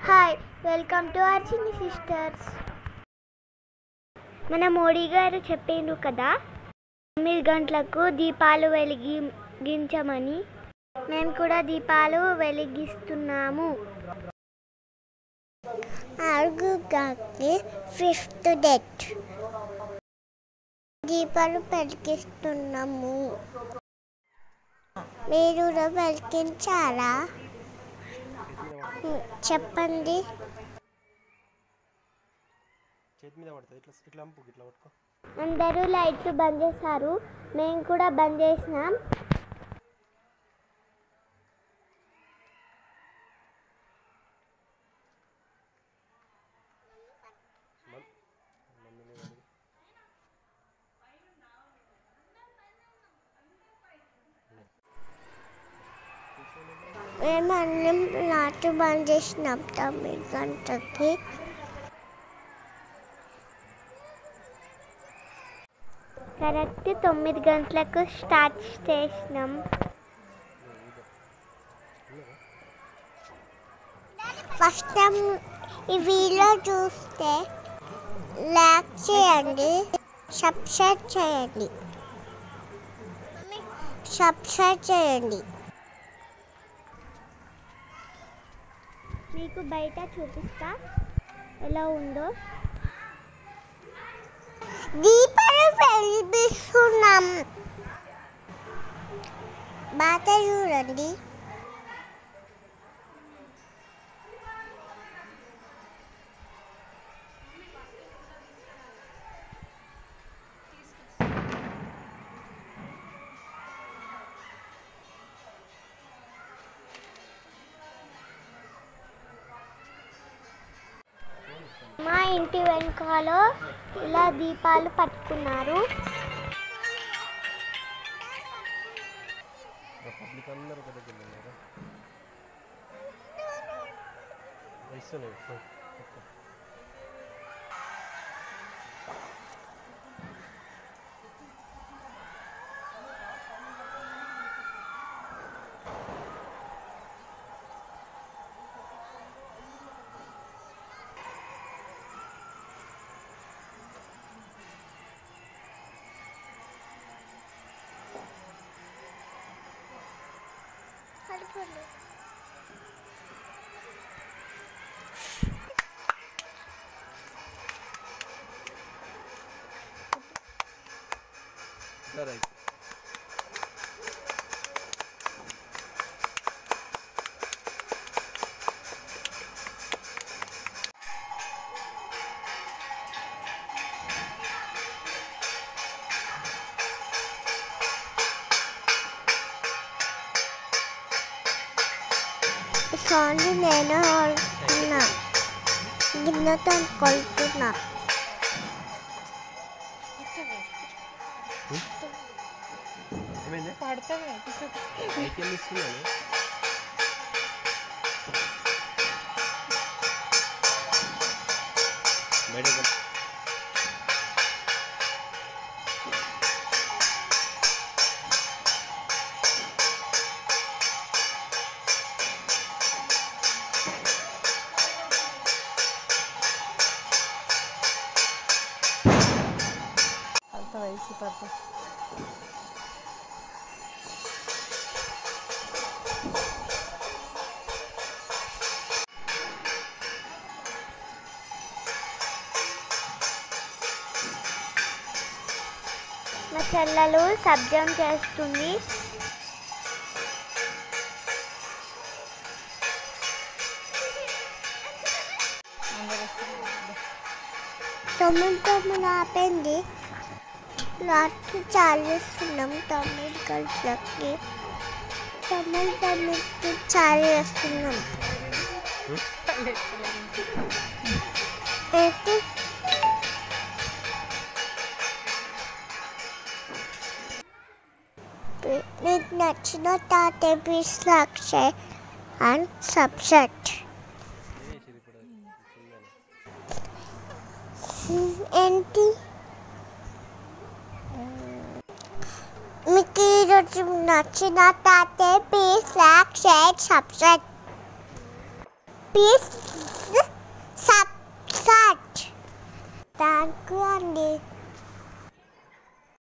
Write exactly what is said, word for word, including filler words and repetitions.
Hi welcome to Archini sisters. మన మోడీ గారు చెప్పిండ్రు కదా తొమ్మిది గంటలకు దీపాలు వెలిగించమని. మేము కూడా దీపాలు వెలిగిస్తున్నాము. ఆరుగురికి ఫిఫ్త్ డేట్ దీపాలు వెలిగిస్తున్నాము. మీరు వెలిగించారా? చెప్పండి. అందరూ లైట్లు బంద్ చేశారు. మేము కూడా బంద్ చేసినాం. మేము అన్నం లాటు బంద్ చేసినాం తొమ్మిది గంటలకి. కరెక్ట్ తొమ్మిది గంటలకు స్టార్ట్ చేసినాం. ఫస్ట్ టైం ఈ వీడియో చూస్తే లైక్ చేయండి, సబ్స్క్రైబ్ చేయండి సబ్స్క్రైబ్ చేయండి మీకు బయట చూపిస్తా ఎలా ఉందో. దీపాలు వెలిగిస్తున్నాం. బాగా చూడండి. మా ఇంటి వెనకాల ఇలా దీపాలు పట్టుకున్నారు. Right. కానీ నేను కొడుతున్నా, గిన్నెతో కొడుతున్నా. వయసు పడుతుంది. మా చెల్లెలు శబ్దం చేస్తుంది. తొమ్మిది తొమ్మిది ఆపింది. లాస్ట్ చాలేస్తున్నాం తొమ్మిది గంటలకి. తొమ్మిది తొమ్మిదికి చాలు వేస్తున్నాం. అయితే మీకు నచ్చిన తాతే please like share and subscribe. ఏంటి మీకు ఈరోజు నచ్చిన తాతే please like share subscribe please. Thank you అండి.